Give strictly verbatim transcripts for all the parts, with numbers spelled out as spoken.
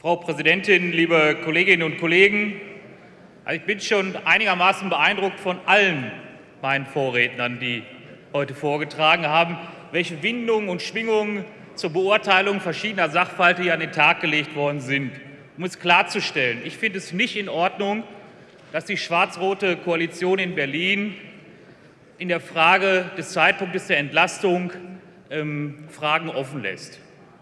Frau Präsidentin, liebe Kolleginnen und Kollegen! Also ich bin schon einigermaßen beeindruckt von allen meinen Vorrednern, die heute vorgetragen haben, welche Windungen und Schwingungen zur Beurteilung verschiedener Sachverhalte hier an den Tag gelegt worden sind. Um es klarzustellen, ich finde es nicht in Ordnung, dass die schwarz-rote Koalition in Berlin in der Frage des Zeitpunktes der Entlastung ähm, Fragen offen lässt.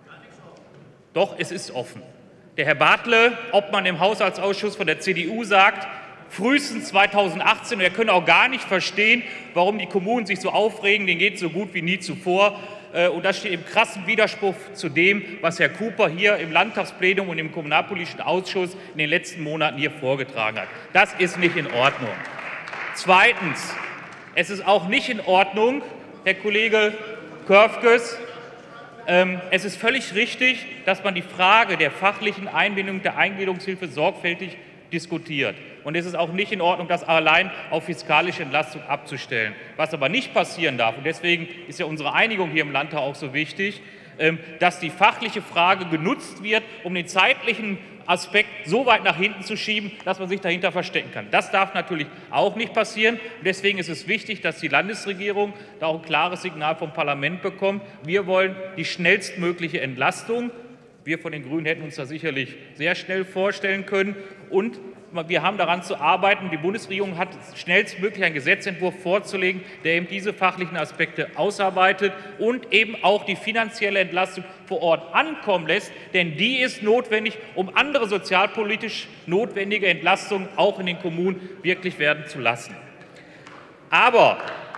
Doch, es ist offen. Der Herr Bartle, Obmann im Haushaltsausschuss von der C D U, sagt, frühestens zweitausendachtzehn, und er könne auch gar nicht verstehen, warum die Kommunen sich so aufregen, denen geht es so gut wie nie zuvor. Und das steht im krassen Widerspruch zu dem, was Herr Cooper hier im Landtagsplenum und im Kommunalpolitischen Ausschuss in den letzten Monaten hier vorgetragen hat. Das ist nicht in Ordnung. Zweitens, es ist auch nicht in Ordnung, Herr Kollege Körfges, ähm, es ist völlig richtig, dass man die Frage der fachlichen Einbindung der Eingliederungshilfe sorgfältig diskutiert. Und es ist auch nicht in Ordnung, das allein auf fiskalische Entlastung abzustellen. Was aber nicht passieren darf, und deswegen ist ja unsere Einigung hier im Landtag auch so wichtig, dass die fachliche Frage genutzt wird, um den zeitlichen Aspekt so weit nach hinten zu schieben, dass man sich dahinter verstecken kann. Das darf natürlich auch nicht passieren. Und deswegen ist es wichtig, dass die Landesregierung da auch ein klares Signal vom Parlament bekommt. Wir wollen die schnellstmögliche Entlastung. Wir von den Grünen hätten uns das sicherlich sehr schnell vorstellen können. Und wir haben daran zu arbeiten. Die Bundesregierung hat schnellstmöglich einen Gesetzentwurf vorzulegen, der eben diese fachlichen Aspekte ausarbeitet und eben auch die finanzielle Entlastung vor Ort ankommen lässt. Denn die ist notwendig, um andere sozialpolitisch notwendige Entlastungen auch in den Kommunen wirklich werden zu lassen. Aber,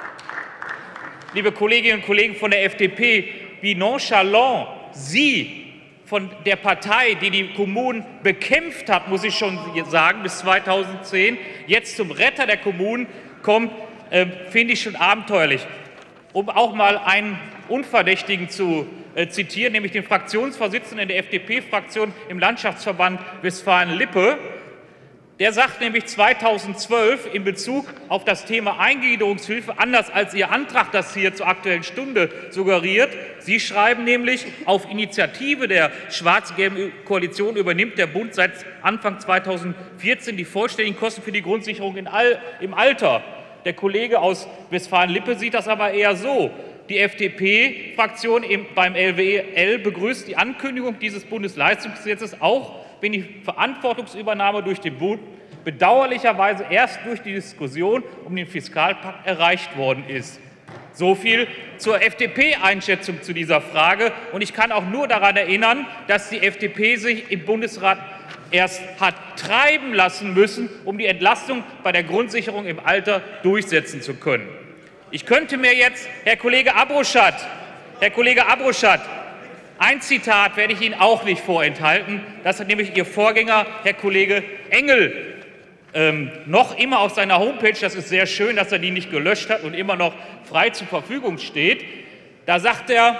liebe Kolleginnen und Kollegen von der F D P, wie nonchalant Sie von der Partei, die die Kommunen bekämpft hat, muss ich schon sagen, bis zweitausendzehn, jetzt zum Retter der Kommunen kommt, äh, finde ich schon abenteuerlich. Um auch mal einen Unverdächtigen zu äh, zitieren, nämlich den Fraktionsvorsitzenden der F D P-Fraktion im Landschaftsverband Westfalen-Lippe. Der sagt nämlich zweitausendzwölf in Bezug auf das Thema Eingliederungshilfe, anders als Ihr Antrag das hier zur Aktuellen Stunde suggeriert. Sie schreiben nämlich, auf Initiative der schwarz-gelben Koalition übernimmt der Bund seit Anfang zweitausendvierzehn die vollständigen Kosten für die Grundsicherung in All, im Alter. Der Kollege aus Westfalen-Lippe sieht das aber eher so. Die F D P-Fraktion beim L W L begrüßt die Ankündigung dieses Bundesleistungsgesetzes auch, wenn die Verantwortungsübernahme durch den Bund bedauerlicherweise erst durch die Diskussion um den Fiskalpakt erreicht worden ist. So viel zur F D P-Einschätzung zu dieser Frage. Und ich kann auch nur daran erinnern, dass die F D P sich im Bundesrat erst hat treiben lassen müssen, um die Entlastung bei der Grundsicherung im Alter durchsetzen zu können. Ich könnte mir jetzt, Herr Kollege Abrushat, Herr Kollege Abrushat, ein Zitat werde ich Ihnen auch nicht vorenthalten. Das hat nämlich Ihr Vorgänger, Herr Kollege Engel, ähm, noch immer auf seiner Homepage, das ist sehr schön, dass er die nicht gelöscht hat und immer noch frei zur Verfügung steht. Da sagt er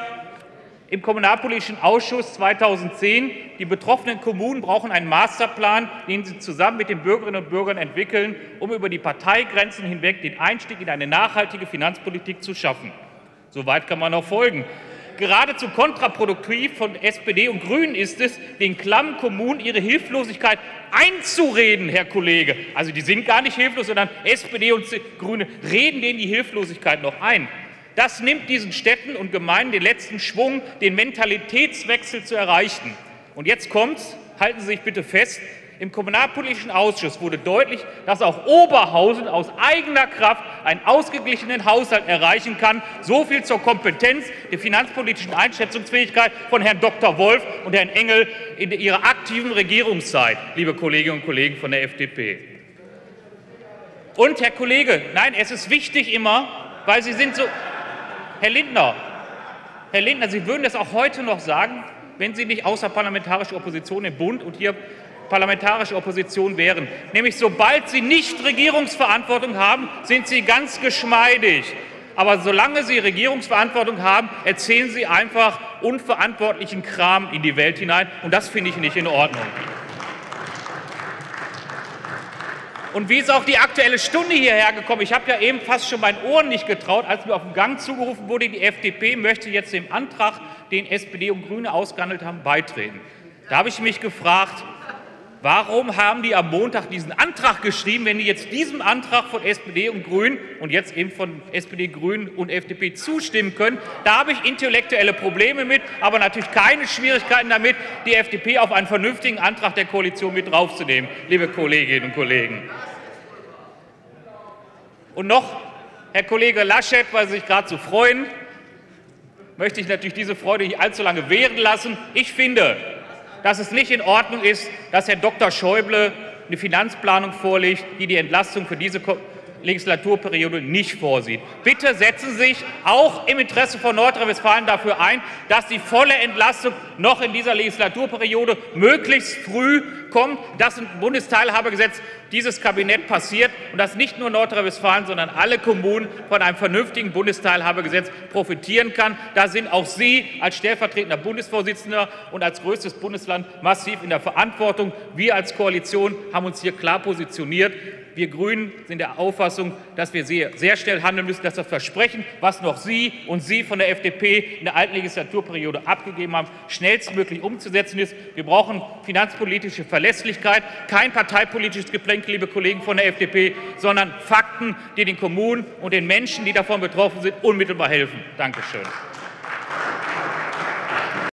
im Kommunalpolitischen Ausschuss zweitausendzehn, die betroffenen Kommunen brauchen einen Masterplan, den sie zusammen mit den Bürgerinnen und Bürgern entwickeln, um über die Parteigrenzen hinweg den Einstieg in eine nachhaltige Finanzpolitik zu schaffen. Soweit kann man noch folgen. Geradezu kontraproduktiv von S P D und Grünen ist es, den klammen Kommunen ihre Hilflosigkeit einzureden, Herr Kollege. Also die sind gar nicht hilflos, sondern S P D und Grüne reden denen die Hilflosigkeit noch ein. Das nimmt diesen Städten und Gemeinden den letzten Schwung, den Mentalitätswechsel zu erreichen. Und jetzt kommt's, halten Sie sich bitte fest, im Kommunalpolitischen Ausschuss wurde deutlich, dass auch Oberhausen aus eigener Kraft einen ausgeglichenen Haushalt erreichen kann. So viel zur Kompetenz der finanzpolitischen Einschätzungsfähigkeit von Herrn Doktor Wolf und Herrn Engel in ihrer aktiven Regierungszeit, liebe Kolleginnen und Kollegen von der F D P. Und, Herr Kollege, nein, es ist wichtig immer, weil Sie sind so... Herr Lindner, Herr Lindner, Sie würden das auch heute noch sagen, wenn Sie nicht außerparlamentarische Opposition im Bund und hier parlamentarische Opposition wären. Nämlich sobald Sie nicht Regierungsverantwortung haben, sind Sie ganz geschmeidig. Aber solange Sie Regierungsverantwortung haben, erzählen Sie einfach unverantwortlichen Kram in die Welt hinein. Und das finde ich nicht in Ordnung. Und wie ist auch die Aktuelle Stunde hierher gekommen? Ich habe ja eben fast schon meinen Ohren nicht getraut, als mir auf dem Gang zugerufen wurde, die F D P möchte jetzt dem Antrag, den S P D und Grüne ausgehandelt haben, beitreten. Da habe ich mich gefragt, warum haben die am Montag diesen Antrag geschrieben, wenn die jetzt diesem Antrag von S P D und Grünen und jetzt eben von S P D, Grünen und F D P zustimmen können? Da habe ich intellektuelle Probleme mit, aber natürlich keine Schwierigkeiten damit, die F D P auf einen vernünftigen Antrag der Koalition mit draufzunehmen, liebe Kolleginnen und Kollegen. Und noch, Herr Kollege Laschet, weil Sie sich gerade so freuen, möchte ich natürlich diese Freude nicht allzu lange währen lassen. Ich finde, dass es nicht in Ordnung ist, dass Herr Doktor Schäuble eine Finanzplanung vorlegt, die die Entlastung für diese Legislaturperiode nicht vorsieht. Bitte setzen Sie sich auch im Interesse von Nordrhein-Westfalen dafür ein, dass die volle Entlastung noch in dieser Legislaturperiode möglichst früh kommt, dass im Bundesteilhabegesetz dieses Kabinett passiert und dass nicht nur Nordrhein-Westfalen, sondern alle Kommunen von einem vernünftigen Bundesteilhabegesetz profitieren kann. Da sind auch Sie als stellvertretender Bundesvorsitzender und als größtes Bundesland massiv in der Verantwortung. Wir als Koalition haben uns hier klar positioniert. Wir Grünen sind der Auffassung, dass wir sehr, sehr schnell handeln müssen, dass das Versprechen, was noch Sie und Sie von der F D P in der alten Legislaturperiode abgegeben haben, schnellstmöglich umzusetzen ist. Wir brauchen finanzpolitische Verlässlichkeit, kein parteipolitisches Geplänkel, liebe Kollegen von der F D P, sondern Fakten, die den Kommunen und den Menschen, die davon betroffen sind, unmittelbar helfen. Dankeschön.